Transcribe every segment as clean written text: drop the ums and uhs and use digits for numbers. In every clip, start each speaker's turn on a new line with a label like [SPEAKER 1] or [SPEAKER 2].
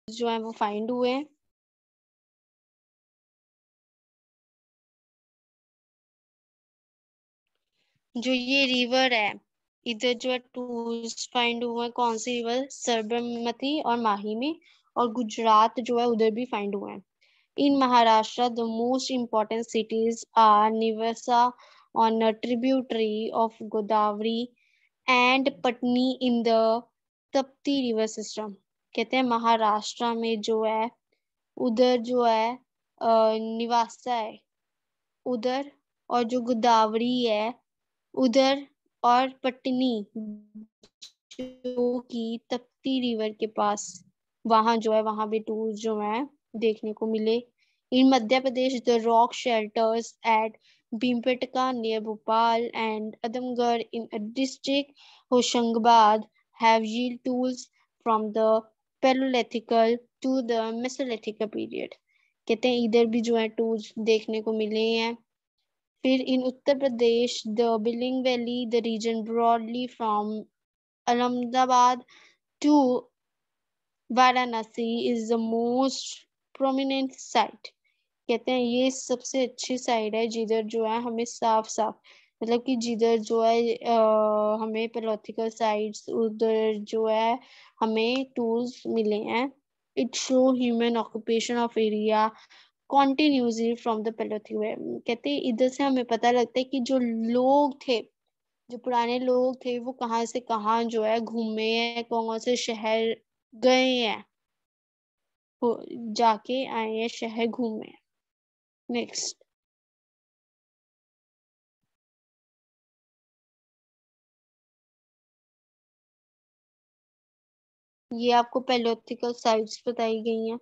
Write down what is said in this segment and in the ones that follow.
[SPEAKER 1] जो है वो फाइंड हुए हैं। जो ये रिवर है, इधर जो है टूल्स फाइंड हुए हैं। कौन सी रिवर? सरबमती और माही में। और गुजरात जो है उधर भी फाइंड हुए हैं। In Maharashtra, the most important cities are Nivasa on a tributary of Godavari and Patni in the Tapti river system। कहते हैं महाराष्ट्र में जो है उधर जो है निवासा है उधर, और जो गोदावरी है उधर, और पटनी जो कि तप्ती रिवर के पास, वहां जो है वहां भी टूल्स जो है देखने को मिले। In Madhya Pradesh the rock shelters at Bhimbetka near Bhopal and Adamgarh in district Hoshangabad have yielded tools from the Paleolithical to the Mesolithic period। कहते हैं इधर भी जो है टूल्स देखने को मिले हैं। फिर in Uttar Pradesh the Belan valley the region broadly from Ahmedabad to Varanasi is the most prominent site। कहते हैं ये सबसे अच्छी साइड है जिधर जो है हमें साफ साफ, मतलब कि जिधर जो है हमें पेलोथिकल साइट्स उधर जो है हमें टूल्स मिले हैं। It show human occupation of area continuously from the palaeolithic. कहते हैं इधर से हमें पता लगता है कि जो लोग थे, जो पुराने लोग थे, वो कहाँ से कहाँ जो है घूमे हैं, कौन से शहर गए हैं, जाके आए हैं शहर घूमे। नेक्स्ट, ये आपको पेलोथिकल साइट्स बताई गई हैं।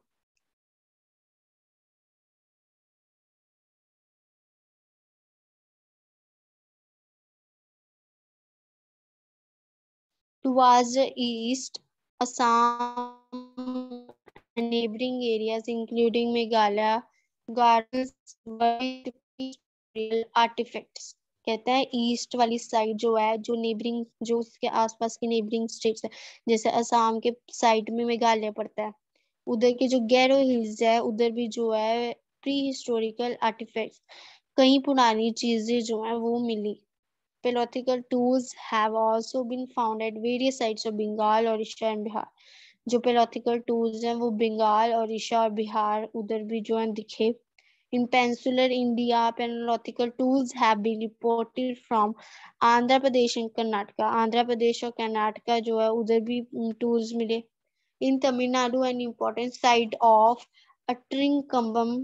[SPEAKER 1] Towards the east, Assam and neighboring areas including Meghalaya gardens with real artifacts। कहता है ईस्ट वाली साइड जो है, जो नेबरिंग, जो उसके आसपास की नेबरिंग स्टेट्स है, जैसे असम के साइड में मेघालय पड़ता है, उधर के जो गैरो हिल्स है उधर भी जो है प्री हिस्टोरिकल आर्टिफैक्ट्स, कई पुरानी चीजें जो है वो मिली। Pelotical tools have also been found at various sites of Bengal, Orissa and Bihar। जो पेलोथिकल टूल्स हैं वो बंगाल, ओडिशा और बिहार उधर भी जो है दिखे। In peninsular India, penological tools have been reported from Andhra Pradesh and Karnataka. Andhra Pradesh और कर्नाटका जो है उधर भी टूल्स मिले। In Tamil Nadu, an important site of Atrincombam,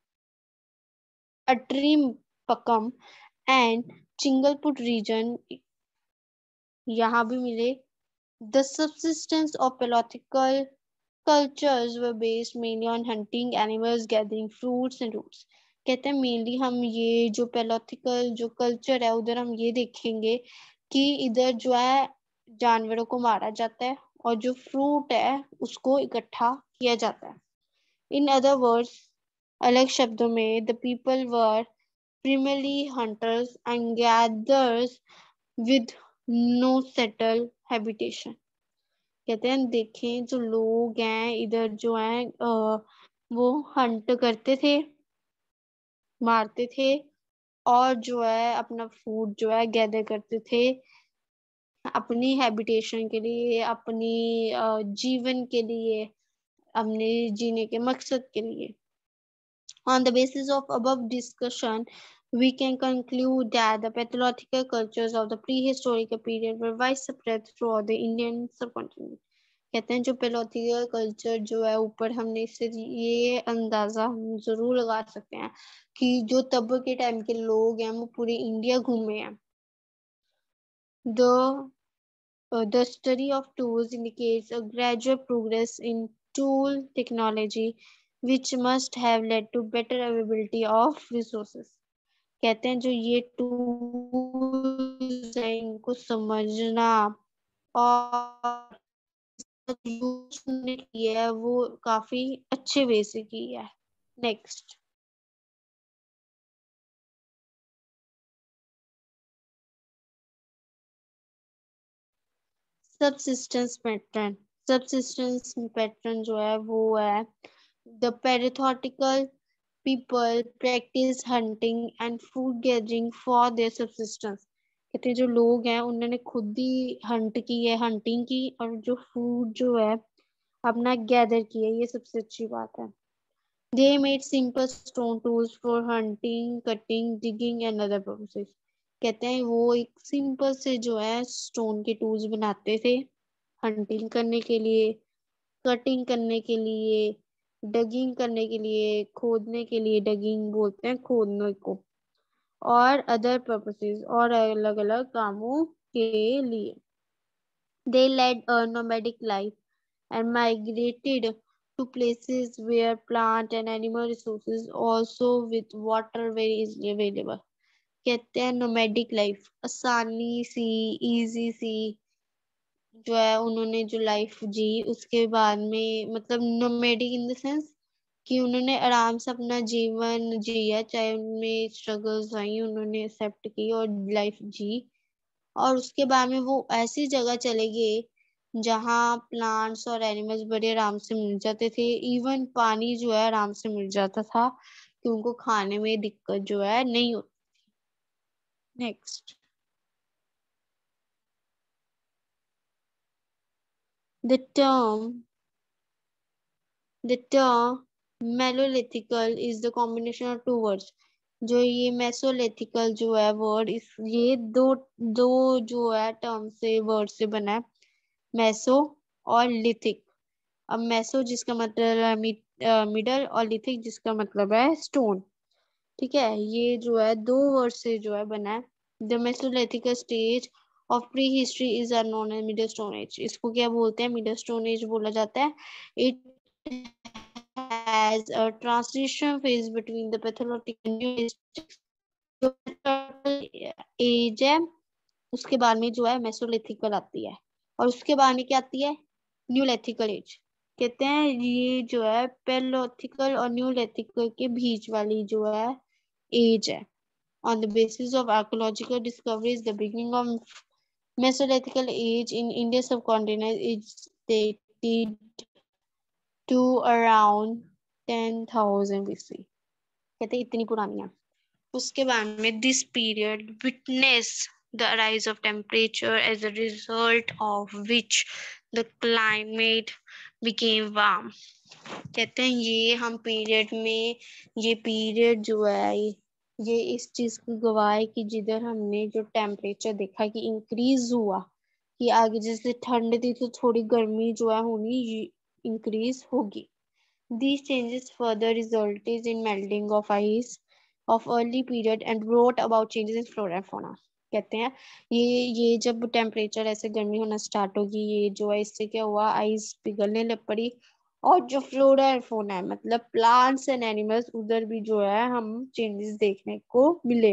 [SPEAKER 1] Atrimpakam and Chingalput region यहाँ भी मिले। The subsistence of Paleolithical cultures were based mainly on hunting animals, gathering fruits and roots। कहते हैं मेनली हम ये जो पेलोथिकल जो कल्चर है उधर हम ये देखेंगे कि इधर जो है जानवरों को मारा जाता है और जो फ्रूट है उसको इकट्ठा किया जाता है। इन अदर वर्ड्स, अलग शब्दों में, the people were primarily hunters and gatherers with no settled habitation। कहते हैं देखें जो लोग हैं इधर जो हैं वो हंट करते थे, मारते थे, और जो है अपना फूड जो है गैदर करते थे अपनी हैबिटेशन के लिए, अपनी जीवन के लिए, अपने जीने के मकसद के लिए। On the basis of above discussion, we can conclude that the pathological cultures of the prehistoric period were widespread throughout the Indian subcontinent। कहते हैं जो पेलोथिकल कल्चर जो है ऊपर हमने इससे ये अंदाजा हम जरूर लगा सकते हैं कि जो तब के टाइम के लोग हैं वो पूरे इंडिया घूमे हैं। The study of tools indicates a gradual progress in tool technology, which must have led to better availability of resources। कहते हैं जो ये टूल्स है इनको समझना और यूज किया है वो काफी अच्छे वे से किया है। Next, subsistence pattern. Subsistence pattern जो है वो है the palaeolithical people practice hunting and food gathering for their subsistence. कहते हैं जो लोग हैं उन्होंने खुद ही हंट की है, हंटिंग की, और जो फूड जो है अपना गैदर किया, ये सबसे अच्छी बात है। They made simple stone tools for hunting, cutting, digging and other purposes. कहते हैं वो एक सिंपल से जो है स्टोन के टूल्स बनाते थे हंटिंग करने के लिए, कटिंग करने के लिए, डगिंग करने के लिए, खोदने के लिए, डगिंग बोलते हैं खोदने को, और अदर पर्पसेस और अलग अलग कामों के लिए। They led a nomadic life and migrated to places where plant and animal resources also with water very easily available. कहते हैं nomadic life आसानी सी, इजी सी जो है उन्होंने जो लाइफ जी, उसके बाद में मतलब nomadic इन द सेंस कि उन्होंने आराम से अपना जीवन जिया, चाहे उनमें स्ट्रगल्स आई उन्होंने एक्सेप्ट की और लाइफ जी। और उसके बाद में वो ऐसी जगह चले गए जहाँ प्लांट्स और एनिमल्स बड़े आराम से मिल जाते थे, इवन पानी जो है आराम से मिल जाता था कि उनको खाने में दिक्कत जो है नहीं होती। Next, the term the term mesolithical is the combination of two words. जो ये मेसोलिथिकल जो है वर्ड, इस ये दो दो जो है टर्म से वर्ड से बना है, मेसो और लिथिक। अब मेसो जिसका मतलब है मिडल, और लिथिक जिसका मतलब है स्टोन। ठीक है, ये जो है दो वर्ड से जो है बना है। The mesolithic stage of pre history is are known as middle stone age. इसको क्या बोलते हैं? मिडल स्टोन एज बोला जाता है। It has a transition phase between the palaeolithic and neolithic. जो एज है उसके बाद में जो है मेसोलिथिकल आती है, और उसके बाद में क्या आती है? Neolithical age. कहते हैं ये जो है पैलोथिकल और न्यूलिथिकल के बीच वाली जो है एज है। On the basis of archaeological discoveries, the beginning of Mesolithical age in Indian subcontinent is dated to around 10,000 BC। कहते हैं इतनी पुरानी है। उसके बाद में this period witnessed the rise of temperature as a result of which the climate became warm। कहते हैं ये हम पीरियड में, ये पीरियड जो है ये इस चीज की गवाह है कि जिधर हमने जो टेम्परेचर देखा कि इंक्रीज हुआ, कि आगे जैसे ठंड थी तो थोड़ी गर्मी जो है होनी इंक्रीज होगी। These changes further resulted in melting of ice of early period and brought about changes in flora and fauna। कहते हैं ये जब टेम्परेचर ऐसे गर्मी होना स्टार्ट होगी, ये जो है इससे क्या हुआ, आइस पिघलने लग पड़ी, और जो फ्लोरा एंड फोना है मतलब प्लांट्स एंड एनिमल्स, उधर भी जो है हम चेंजेस देखने को मिले।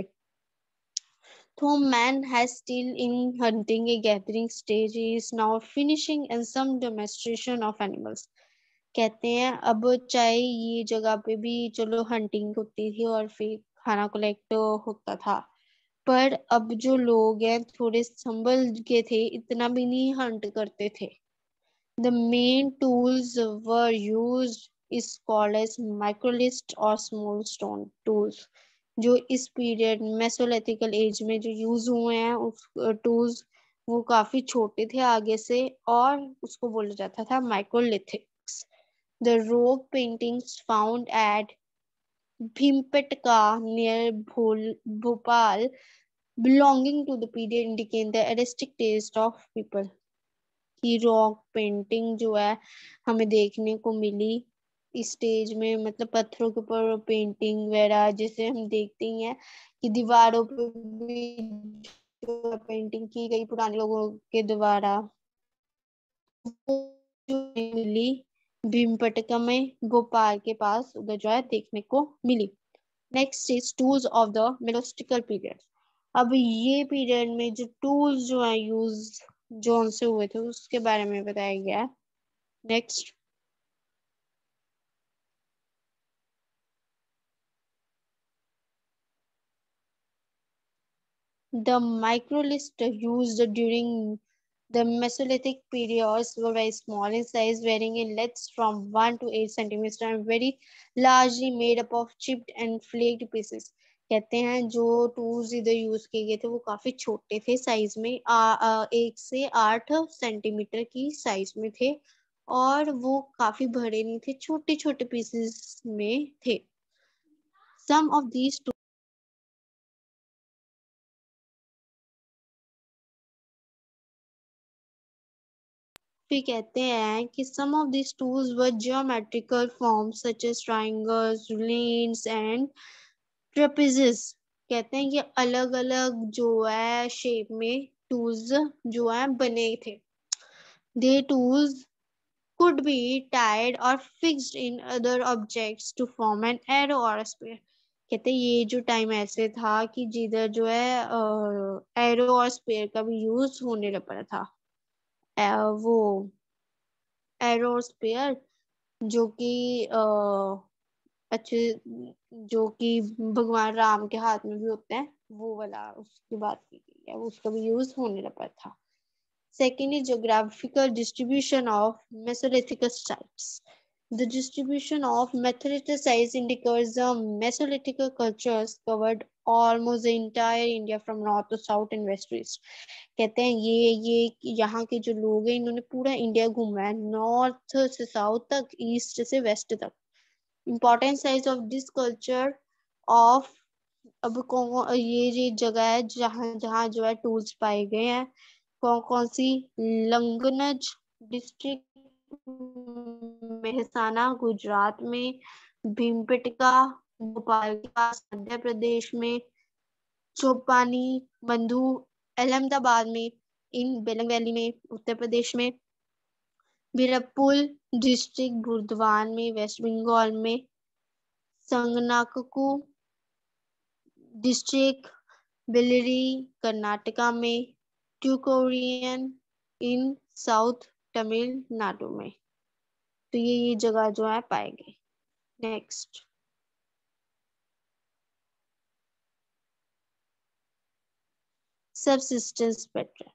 [SPEAKER 1] Though man has still in hunting a gathering stage, he is now finishing and some domestication of animals। कहते हैं अब चाहे ये जगह पे भी चलो हंटिंग होती थी और फिर खाना कलेक्ट होता था, पर अब जो लोग हैं थोड़े संभल के थे, इतना भी नहीं हंट करते थे। The main tools were used is called as microlith or small stone tools। जो इस पीरियड मेसोलिथिकल एज में जो यूज हुए हैं उस टूल्स, वो काफी छोटे थे आगे से, और उसको बोला जाता था microliths. The rope paintings found at Bhimpetka near Bhopal belonging to the period indicate the artistic taste of people। की रॉक पेंटिंग जो है हमें देखने को मिली इस स्टेज में, मतलब पत्थरों के ऊपर पेंटिंग वगैरह जैसे हम देखते ही हैं कि दीवारों पे भी जो पेंटिंग की गई पुराने लोगों के द्वारा, जो मिली भीमपटका में भोपाल के पास, उधर जो है देखने को मिली। Next is tools of the mesolithical period. अब ये पीरियड में जो टूल्स जो है यूज जोन से हुए थे उसके बारे में बताया गया है। Next, the microlith used during The Mesolithic periods were very small in size, varying in lengths from 1 to 8 centimeters and very largely made up of chipped and flaked pieces. कहते हैं जो टूल्स इधर यूज किए गए थे वो काफी छोटे थे साइज में, 1 से 8 सेंटीमीटर की साइज में थे और वो काफी बड़े नहीं थे, छोटे छोटे पीसेस में थे. Some of these फिर कहते हैं कि some of these tools were geometrical forms such as triangles, lanes and trapezius. कहते हैं कि अलग अलग जो है शेप में टूल्स जो है बने थे. They tools could be tied or fixed in other objects to form an arrow or a spear. कहते हैं ये जो टाइम ऐसे था कि जिधर जो है एरो और स्पेयर का भी यूज होने लग पड़ा था. वो एरो और स्पेयर जो कि अच्छे जो कि भगवान राम के हाथ में भी होते हैं, वो वाला उसकी बात की गई है, उसका भी यूज होने लगा था. Second is geographical distribution of Mesolithic sites. The distribution of Mesolithic sites indicates the Mesolithic cultures covered almost the entire India from north to south and west to east. कहते हैं ये यहाँ के जो लोग हैं इन्होंने पूरा इंडिया घूमा है, नॉर्थ से साउथ तक, ईस्ट से वेस्ट तक. Important sites of this culture of अब ये जगह है जहाँ जहाँ जो है टूल्स पाए गए हैं. कौन कौन सी? लंगनज डिस्ट्रिक्ट मेहसाना गुजरात में, भीमपेटका भोपाल के पास मध्य प्रदेश में, चौपानी बंधु अहमदाबाद में, इन बेलंग वैली में उत्तर प्रदेश में, बीरपुल डिस्ट्रिक्ट बुर्दवान में वेस्ट बंगाल में, संगनाकू डिस्ट्रिक्ट बेल्लरी कर्नाटका में, ट्यूकोरियन इन साउथ तमिलनाडु में. तो ये जगह जो है पाए गए. Next, subsistence pattern.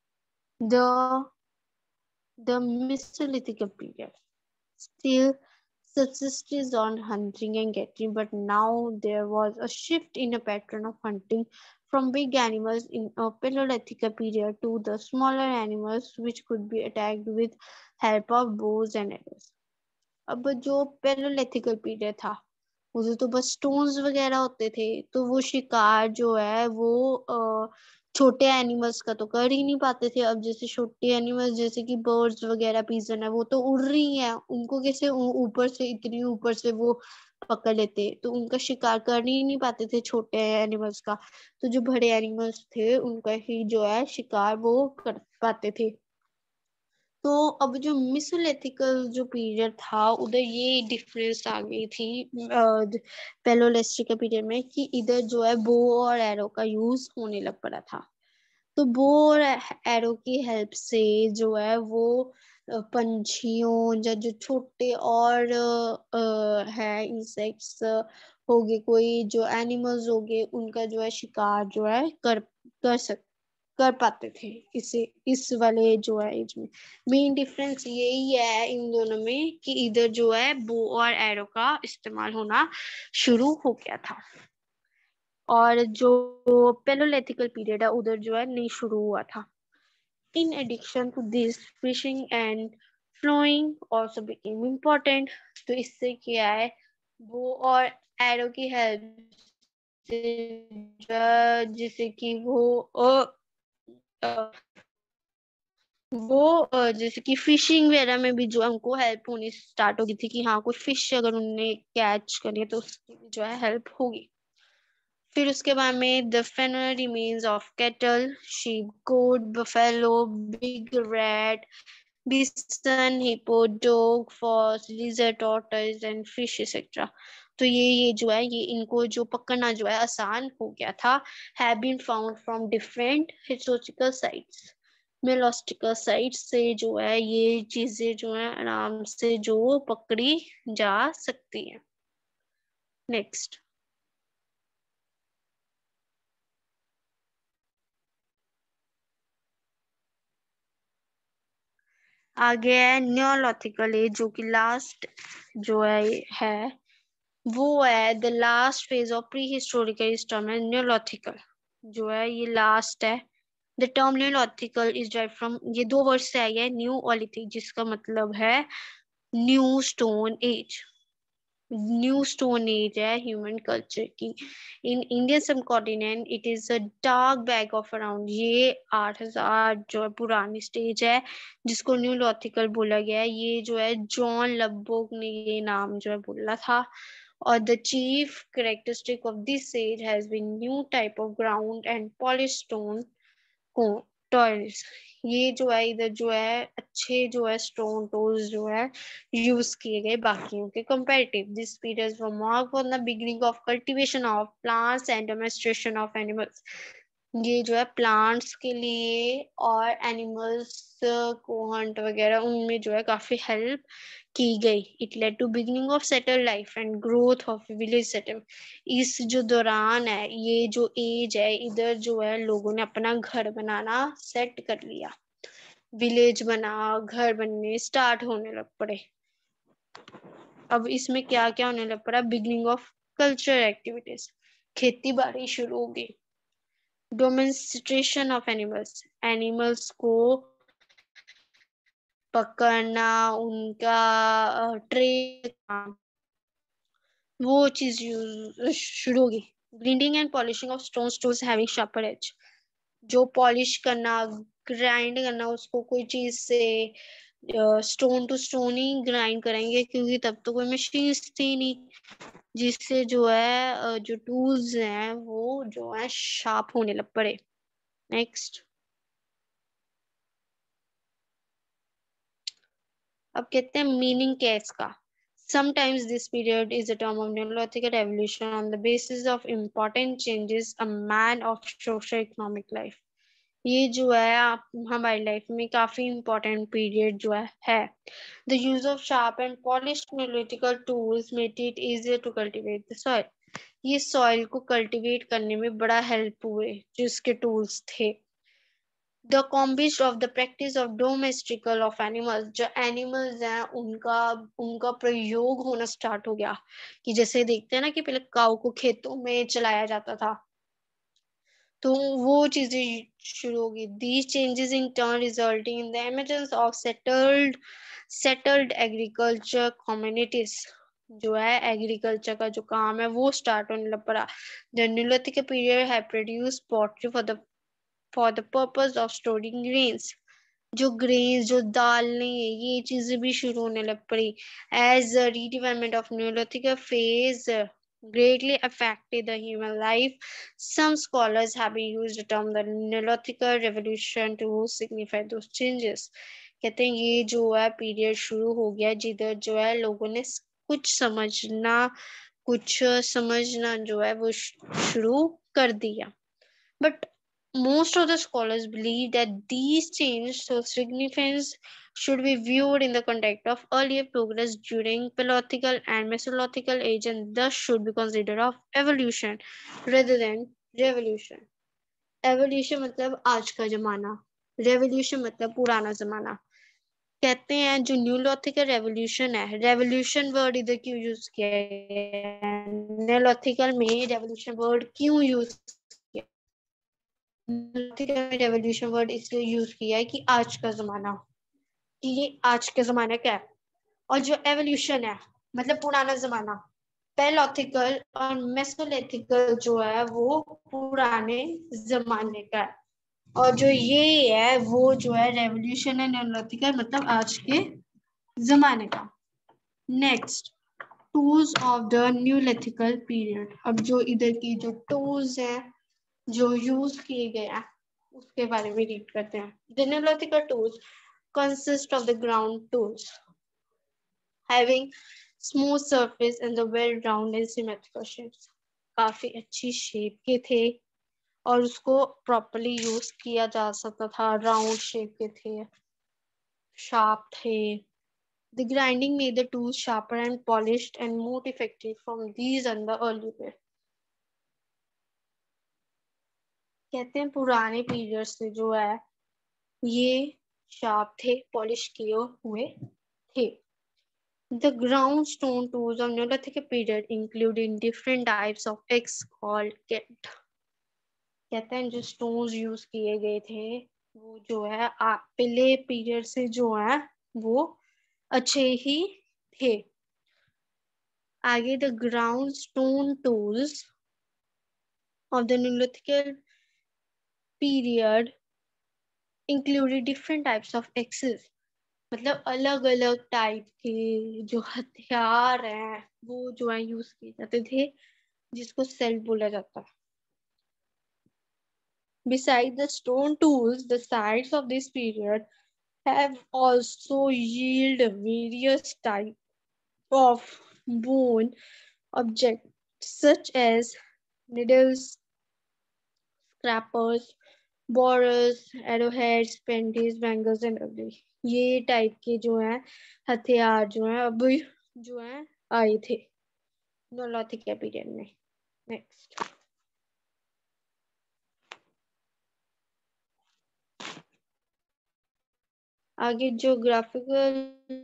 [SPEAKER 1] The Mesolithic period still subsisted on hunting and gathering, but now there was a shift in a pattern of hunting from big animals in a Paleolithic period to the smaller animals which could be attacked with help of bows and arrows. अब जो पेलोलिथिकल period था उसे तो बस stones वगैरह होते थे, तो वो शिकार जो है वो छोटे एनिमल्स का तो कर ही नहीं पाते थे. अब जैसे छोटे एनिमल्स जैसे कि बर्ड्स वगैरह, पीजन है, वो तो उड़ रही हैं, उनको कैसे ऊपर से इतनी ऊपर से वो पकड़ लेते, तो उनका शिकार कर ही नहीं पाते थे छोटे एनिमल्स का. तो जो बड़े एनिमल्स थे उनका ही जो है शिकार वो कर पाते थे. तो अब जो मिसोलिथिकल जो पीरियड था उधर ये डिफरेंस आ गई थी पेलोलिथिक के पीरियड में कि इधर जो है बो और एरो का यूज होने लग पड़ा था. तो बो और एरो की हेल्प से जो है वो पंछियों या जो छोटे और है इंसेक्ट्स हो गए, कोई जो एनिमल्स हो गए, उनका जो है शिकार जो है कर पाते थे. इसे इस वाले जो है एज में मेन डिफरेंस यही है इन दोनों में कि इधर जो है बो और एरो का इस्तेमाल होना शुरू हो गया था और जो पेलोलिथिकल पीरियड है उधर जो है नहीं शुरू हुआ था. In addition to this, fishing and flowing also became important. तो इससे क्या है, बो और एरो की हेल्प से जिसे कि अ, जैसे कि फिशिंग वगैरह में भी जो हमको हेल्प होनी स्टार्ट हो गई थी कि हाँ कोई फिश अगर उन्होंने कैच करी तो उसकी जो है हेल्प होगी. फिर उसके बाद में the faunal remains of cattle, sheep, goat, buffalo, big rat, bison, hippo, dog, fox, lizard, tortoise and fish etcetera. तो ये जो है ये इनको जो पकड़ना जो है आसान हो गया था. Have been found from different historical sites. Mesolithical site से जो है ये चीजें जो है आराम से जो पकड़ी जा सकती है. नेक्स्ट, आगे है न्योलिथिकल एज, जो कि लास्ट जो है वो है the last phase of pre historical. इस टर्म है न्योलिथिकल, जो है ये लास्ट है। The term neolithical is derived from, ये दो वर्ड से आई है, न्यू ओलिथिक, जिसका मतलब है new stone age. New stone age है ह्यूमन कल्चर की। In Indian subcontinent it is a dark bag of around, ये 8,000 जो है पुरानी स्टेज है, जिसको न्यू लॉथिकल बोला गया है। ये जो है जॉन लबोक ने ये नाम जो है बोला था। और the chief characteristic of this age has been new type of ground and polish stone को टॉयज। ये जो है इधर जो है अच्छे जो है स्टोन टूल्स जो है यूज किए गए बाकियों के comparative. This period was marked on the beginning of cultivation of plants and domestication of animals. ये जो है प्लांट्स के लिए और एनिमल्स को हंट वगैरह उनमें जो है काफी हेल्प की गई। It led to beginning of settle life and growth of village settle. इस जो दौरान है, ये जो एज है, इधर जो है लोगों ने अपना घर बनाना सेट कर लिया, विलेज बना, घर बनने स्टार्ट होने लग पड़े। अब इसमें क्या क्या होने लग पड़ा, बिगिनिंग ऑफ कल्चरल एक्टिविटीज, खेती बाड़ी शुरू हो गई। डोमेस्टिकेशन ऑफ एनिमल्स, एनिमल्स को पकड़ना, उनका ट्रेड, वो चीज शुरू होगी। Grinding and polishing of stone tools having sharper edge, जो पॉलिश करना, ग्राइंड करना उसको कोई चीज से, स्टोन टू स्टोन ही ग्राइंड करेंगे, क्योंकि तब तो कोई मशीन थी नहीं, जिससे जो है जो टूल्स हैं वो जो है शार्प होने लग पड़े। नेक्स्ट, अब कहते हैं मीनिंग क्या है इसका। Sometimes this period is a term of neolithic revolution on the basis of important changes a man of socio-economic life. ये जो है हमारी लाइफ में काफी important पीरियड जो है। The use of sharp and polished neolithical tools made it easier to cultivate the soil. ये soil को कल्टीवेट करने में बड़ा हेल्प हुए जो इसके टूल्स थे। The combination of the practice of domestication of animals, जो एनिमल्स हैं उनका उनका प्रयोग होना स्टार्ट हो गया। कि जैसे देखते हैं ना कि पहले काऊ को खेतों में चलाया जाता था, तो वो चीजें शुरू होगी। These changes in turn resulting in the emergence of settled agriculture communities, जो है एग्रीकल्चर का जो काम है वो स्टार्ट होने लग पड़ा। द न्यूलिथिक पीरियड है produce pottery for the purpose of storing grains, जो ग्रेन्स जो दालें ये चीजें भी शुरू होने लग पड़ी। As the redevelopment of neolithic phase greatly affected the human life, some scholars have used the term the Neolithic revolution to signify those changes. कहते हैं ये जो है पीरियड शुरू हो गया जिधर जो है लोगों ने कुछ समझना जो है वो शुरू कर दिया। But most of the scholars believe that these changes so significance should be viewed in the context of earlier progress during Paleolithic and Mesolithic age, and thus should be considered of evolution rather than revolution. Evolution मतलब आज का जमाना, revolution मतलब पुराना जमाना। कहते हैं जो न्यूलिथिकल रेवोल्यूशन है, रेवोल्यूशन वर्ड इधर क्यों यूज किया है, न्यूलिथिकल में रेवोल्यूशन वर्ड क्यों यूज किया, रेवोल्यूशन वर्ड इसलिए यूज किया है कि आज का जमाना, कि ये आज के जमाने का है। और जो एवोल्यूशन है मतलब पुराना जमाना, पैलोथिकल और मेसोलिथिकल जो है वो पुराने जमाने का है। और जो ये है वो जो है रेवोल्यूशन है न्यूलिथिकल मतलब आज के जमाने का। Next, tools of the neolithical period. अब जो इधर की जो टूल्स हैं जो यूज किए गए हैं उसके बारे में रीड करते हैं। The Neolithic tools consist of the ground tools having smooth surface and the well-rounded and symmetrical shapes. काफी अच्छी शेप के थे और उसको प्रॉपरली यूज किया जा सकता था, राउंड शेप के थे, शार्प थे। The grinding made the tools sharper and polished and more effective from these and the early period. कहते हैं पुराने पीरियड से जो है ये शार्प थे, पॉलिश किए हुए थे. The ground stone tools of Neolithic period including different types of X called ket. कहते हैं जो stones use किए गए थे वो जो है पहले पीरियड से जो है वो अच्छे ही थे. आगे the ground stone tools of the Neolithic period included different types of axes. मतलब अलग अलग टाइप के जो हथियार हैं वो जो है यूज किए जाते थे जिसको सेल्फ बोला जाता है. Besides the stone tools, the sites of this period have also yielded various types of bone objects such as needles, scrapers, borers, arrowheads, penties, bangles and ugly. ये टाइप के जो है हथियार जो है अब जो है आए थे नोलोथिक पीरियड में. नेक्स्ट. आगे ज्योग्राफिकल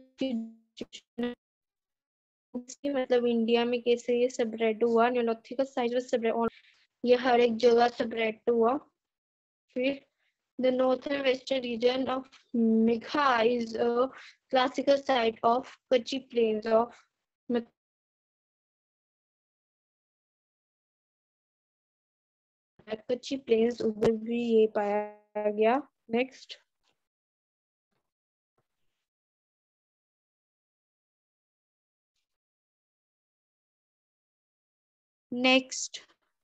[SPEAKER 1] मतलब इंडिया में कैसे ये स्प्रेड हुआ. न्योलोथिक साइज में स्प्रेड ये हर एक जगह स्प्रेड हुआ. फिर the northern western region of Megha is a classical site of Kutchi plains of Kutchi plains उधर भी ये पाया गया. Next. Next.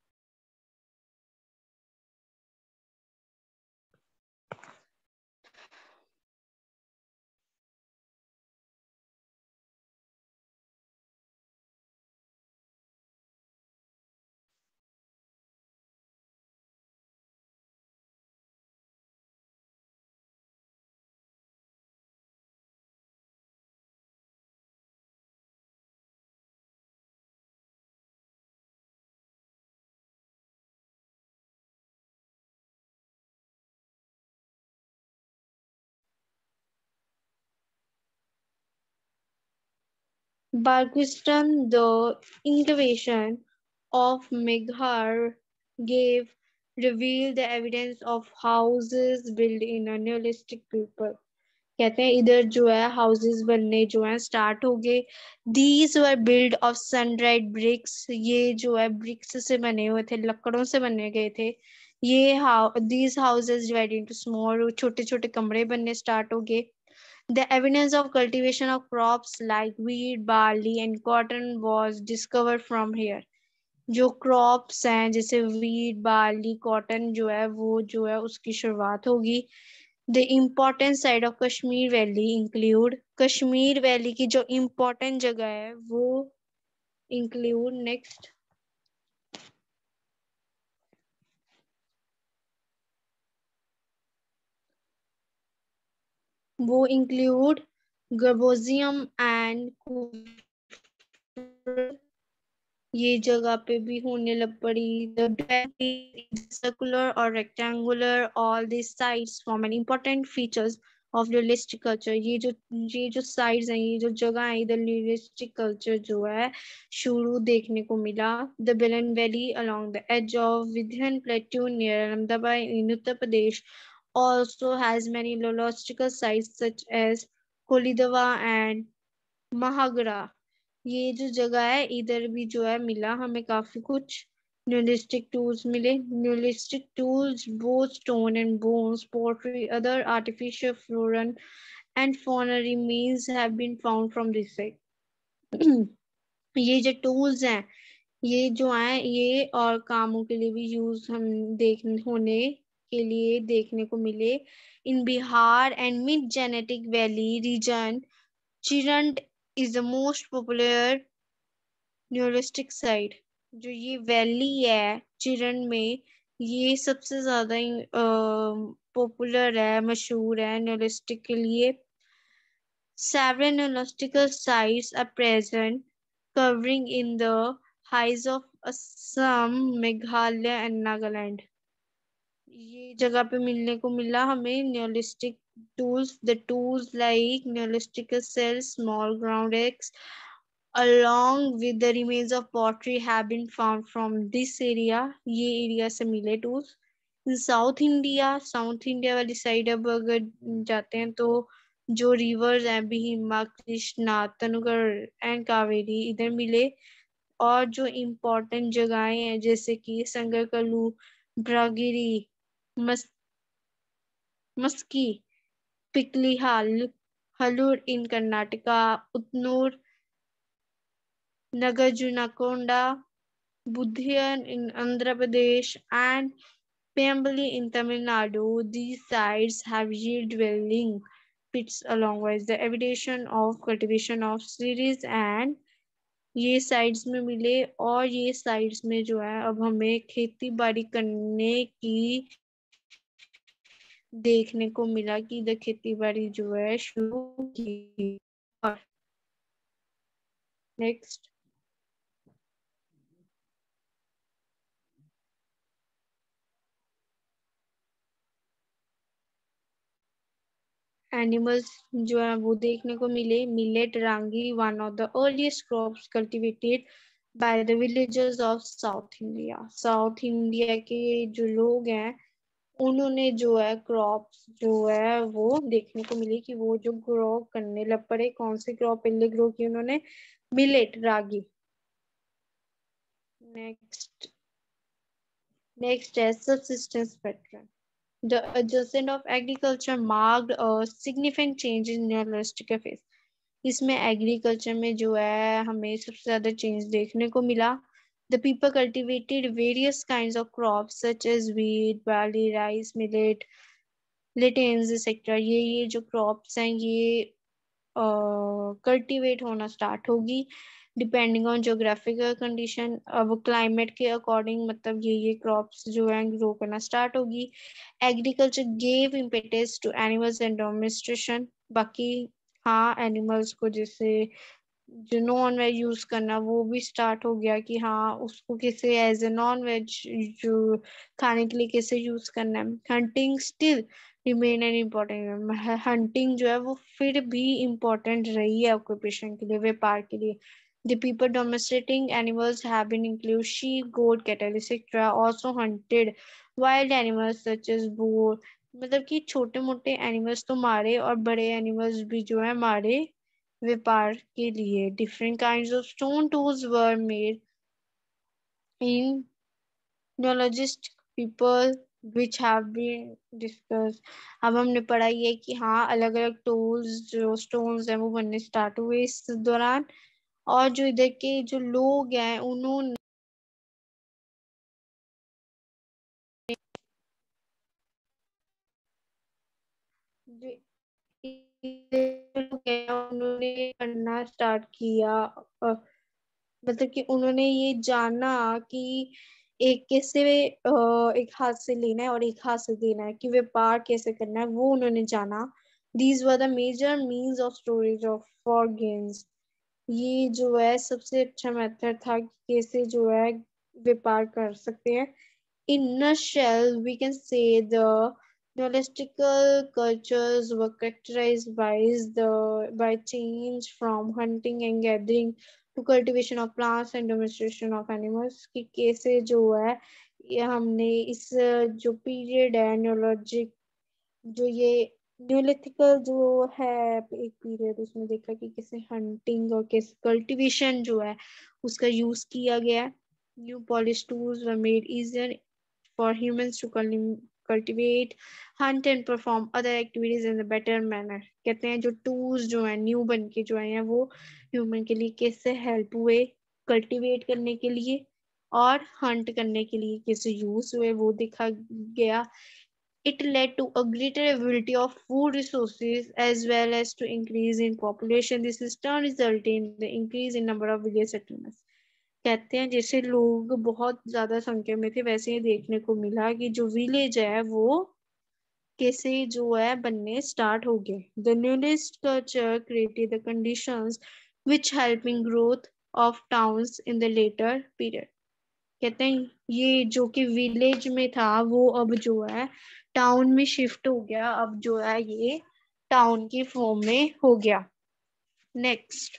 [SPEAKER 1] Barkistan, the invasion of Meghar gave revealed the evidence of houses built in a Neolithic people. कहते हैं इधर जो है हाउसेस बनने जो है स्टार्ट हो गए. These were build of sun dried bricks. ये जो है ब्रिक्स से बने हुए थे, लकड़ों से बने गए थे. ये these houses divide into small, छोटे छोटे कमरे बनने स्टार्ट हो गए. The evidence of cultivation of crops like wheat, barley and cotton was discovered from here. जो क्रॉप्स हैं जैसे वीट, बार्ली, कॉटन जो है वो जो है उसकी शुरुआत होगी. The important side of Kashmir valley include. Kashmir valley की जो इम्पोर्टेंट जगह है वो इंक्लूड. नेक्स्ट. वो इंक्लूड गर्बोजियम एंड ये जगह पे भी होने लग पड़ी. Circular or rectangular, all these sites form an important features of realistic culture. ये जो sites हैं, ये जो जगह है, इधर realistic culture जो है शुरू देखने को मिला. The Bilan Valley along the edge of Vidyan Plateau near Ahmedabad in Uttar Pradesh also has many neological sites such as Kolidava and Mahagara. ये जो जगह है इधर भी जो है मिला हमें काफी कुछ. न्यूलिस्टिक टूल्स मिले. Neolithic tools both stone and bones, pottery, other artificial flora and fauna remains have been found from this site. ये जो टूल्स हैं ये जो हैं ये और कामों के लिए भी यूज हम देखने होने के लिए देखने को मिले. In Bihar and mid Gangetic valley region Chirand is the most popular neolithic site. जो ये वैली है चिरन में ये सबसे ज्यादा पॉपुलर है, मशहूर है न्यूरिस्टिक के लिए. Several neological sites are present covering in the heights of Assam, Meghalaya and Nagaland. ये जगह पे मिलने को मिला हमें neolithic tools. The tools like Neolithic cells, small ground eggs, along with the remains of pottery have been found from this area. ये area से मिले tools. In साउथ इंडिया वाली साइड अब अगर जाते हैं तो जो रिवर्स हैं भीमा, कृष्णा, तनुगढ़ एंड कावेरी इधर मिले. और जो इम्पोर्टेंट जगहें हैं जैसे कि संगरकल्लू, ब्रागिरी, मस Maski, Piklihal, Hallur in Karnataka, Utnur, Nagarjunakonda, Budhian in Andhra Pradesh, and Pambali in Tamil Nadu. These sites have yield dwelling pits along with the evidence of cultivation of series and ये साइड्स में मिले. और ये साइड्स में जो है अब हमें खेती बाड़ी करने की देखने को मिला कि इधर खेती बाड़ी जो है शुरू की. और नेक्स्ट एनिमल्स जो है वो देखने को मिले. मिलेट रांगी one of the earliest crops cultivated by the villagers of South India. South India के जो लोग हैं उन्होंने जो है क्रॉप्स जो है वो देखने को मिली कि वो जो ग्रो करने लग पड़े. कौन सी क्रॉप पहले ग्रो की उन्होंने? मिलेट रागी. नेक्स्ट नेक्स्ट है subsistence pattern. The adjustment of agriculture marked a significant change in neolithic phase. इसमें एग्रीकल्चर में जो है हमें सबसे ज्यादा चेंज देखने को मिला. The people cultivated various kinds of crops such as wheat, barley, rice, millet, lentils, etc. ये जो क्रॉप्स हैं ये कल्टीवेट होना स्टार्ट होगी डिपेंडिंग ऑन जोग्राफिकल कंडीशन. अब क्लाइमेट के अकॉर्डिंग मतलब ये क्रॉप्स जो है ग्रो करना स्टार्ट होगी. Agriculture gave impetus to animals and domestication. बाकी हाँ एनिमल्स को जैसे जो नॉन वेज यूज करना वो भी स्टार्ट हो गया कि हाँ उसको कैसे एज ए नॉन वेज जो खाने के लिए कैसे यूज करना है. Hunting still remain an important. Hunting जो है वो फिर भी इम्पोर्टेंट रही है ऑक्यूपेशन के लिए, व्यापार के लिए. The people domesticating animals have been include sheep, goat, cattle, etc. Also hunted wild animals such as boar. मतलब कि छोटे मोटे एनिमल्स तो मारे और बड़े एनिमल्स भी जो है मारे व्यापार के लिए. Different kinds of stone tools were made in neologist people which have been discussed. अब हमने पढ़ा ये कि हाँ अलग अलग टूल्स जो स्टोन्स हैं वो बनने स्टार्ट हुए इस दौरान. और जो इधर के जो लोग हैं उन्होंने जो इधर लोग हैं उन्होंने करना स्टार्ट किया. मतलब कि उन्होंने ये जाना कि एक कैसे एक हाथ से लेना है और एक हाथ से देना है कि व्यापार कैसे करना है वो उन्होंने जाना. These were the major means of storage of for grains. ये जो है सबसे अच्छा मेथड था कि कैसे जो है व्यापार कर सकते हैं. In nutshell, we can say the Neolithical cultures were characterized by change from hunting and gathering to cultivation of plants and domestication of animals. कि कैसे जो है ये हमने इस जो पीरियड है न्यूरोलॉजिक जो ये न्यूलिथिकल जो है एक पीरियड उसमें देखा कि कैसे हंटिंग और कैसे कल्टीवेशन जो है उसका यूज किया गया. New polish tools were made easier for humans to cultivate, hunt and perform other activities in a better manner. कहते हैं जो tools जो है न्यू बन के जो है वो ह्यूमन के लिए कैसे हेल्प हुए कल्टीवेट करने के लिए और हंट करने के लिए कैसे यूज हुए वो देखा गया. It led to a greater availability of food resources as well as to increase in population. This is turn resulted in the increase in number of village settlements. कहते हैं जैसे लोग बहुत ज्यादा संख्या में थे वैसे ही देखने को मिला कि जो विलेज है वो कैसे जो है बनने स्टार्ट हो गए. The neolithic culture created the conditions which help in growth of towns in the later period. कहते हैं ये जो कि विलेज में था वो अब जो है टाउन में शिफ्ट हो गया, अब जो है ये टाउन की फॉर्म में हो गया। Next,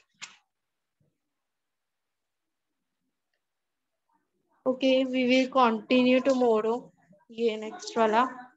[SPEAKER 1] okay we will continue tomorrow, ये नेक्स्ट वाला।